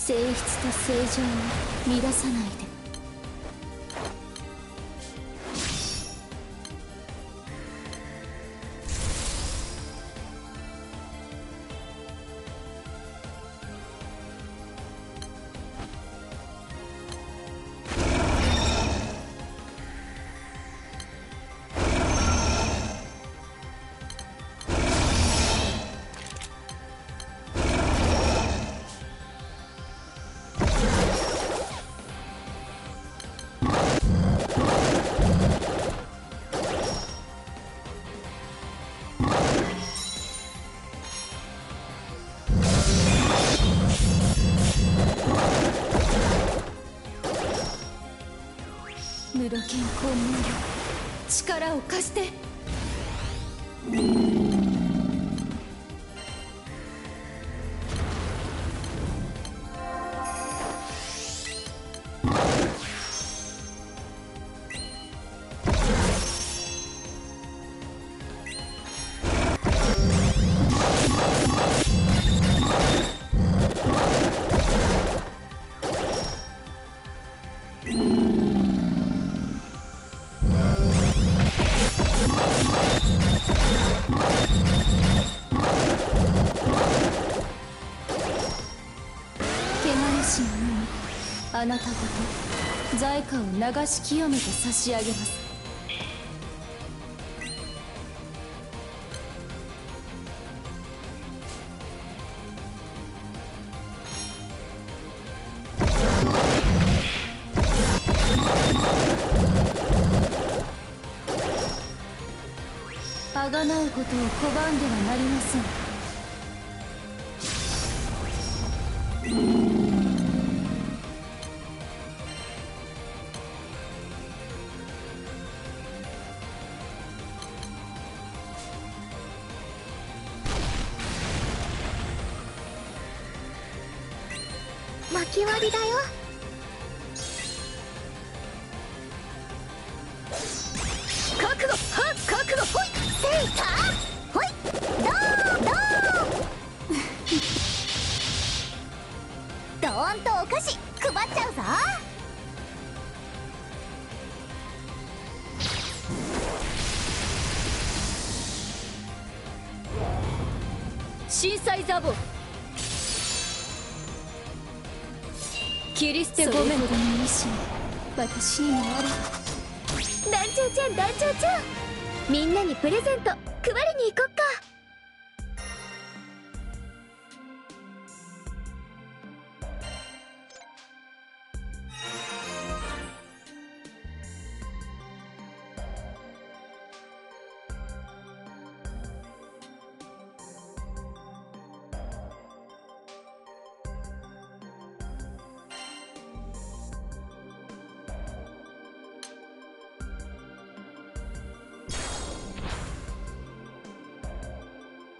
性質と正常を乱さないで。無路健康能力、力を貸して。あなたごと在価を流し清めて差し上げます。あがなうことを拒んではなりません。 薪割りだよ。覚悟、はっ覚悟、ほいせいたほいドーンドーンドーンとお菓子配っちゃうぞ。 震災ザボ切り捨てごめん。それほどの意志私にもある。 団長ちゃん団長ちゃん、みんなにプレゼント配りに行こっか。